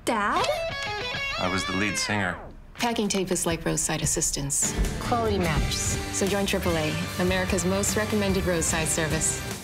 Dad? I was the lead singer. Packing tape is like roadside assistance. Quality matters. So join AAA, America's most recommended roadside service.